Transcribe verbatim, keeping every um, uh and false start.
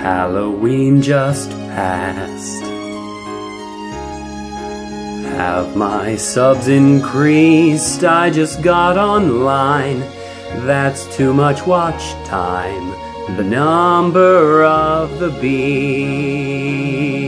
Halloween just passed. Have my subs increased? I just got online. That's too much watch time. The number of the beast.